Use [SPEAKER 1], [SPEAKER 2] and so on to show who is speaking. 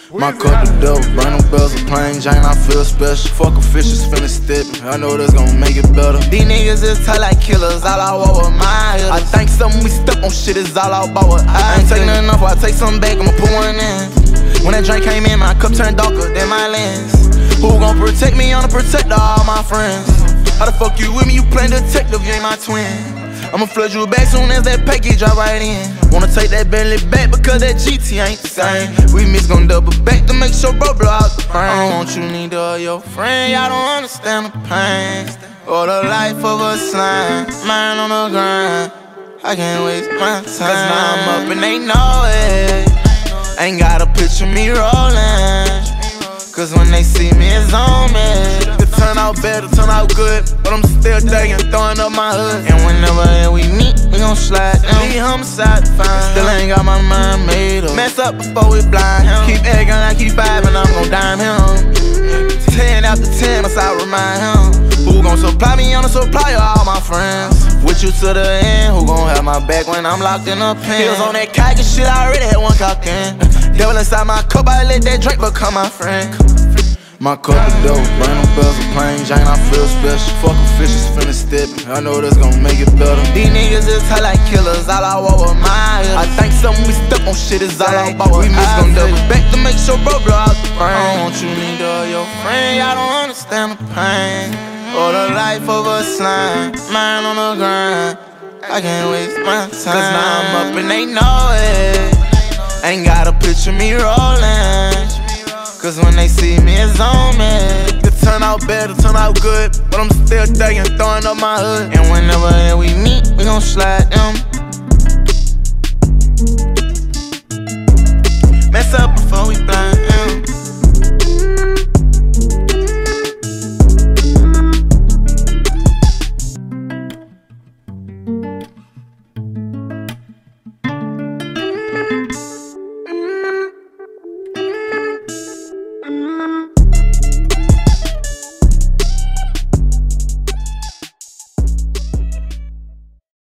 [SPEAKER 1] My cup of dope, burn them bells of plain Jane, I feel special. Fuck a fish, it's finna step. I know that's gon' make it better. These niggas is tight like killers, all I want with my hitters. I think something we step on shit is all I bought with I ain't taking enough, I take something back, I'ma put one in. When that drink came in, my cup turned darker than my lens. Who gon' protect me? I'm the protector of all my friends. How the fuck you with me? You playin' detective, you ain't my twin. I'ma flood you back soon as that package drop right in. Wanna take that Bentley back because that GT ain't the same. We miss gon' double back to make sure bro blow out the frame. I don't want you neither of your friend, y'all don't understand the pain or the life of a slime, mine on the grind. I can't waste my time, cause now I'm up and they know it. Ain't got a picture me rolling, cause when they see me it's on me. It turn out better, turn out good, but I'm still digging, throwing up my hood. And whenever we meet, we gon' slide down. Leave homicide fine, still ain't got my mind made up. Mess up before we blind, keep egging, I keep vibing, I'm gon' dime him. 10 after 10, must I remind him. Who gon' supply me on the supply of all my friends? With you to the end, who gon' have my back when I'm locked in a pen? Heels on that cocky shit, I already had one cock in. Devil inside my cup, I let that drink become my friend. My cup of dope, burn them bells of plain Jane, I feel special. Fuck a fish, it's finna step. I know that's gon' make it better. These niggas is tight like killers, all I want with my hitters. I think something we step on shit is all I bought with. We miss gon' double back to make sure bro blow out the frame. I don't want you neither of your friend, y'all don't understand the pain or the life of a slime, mine on the grind. I can't waste my time, cause now I'm up and they know it. Ain't got a picture me rolling, cause when they see me it's on me. It turn out better, turn out good, but I'm still digging, throwing up my hood. And whenever we meet, we gon' slide down.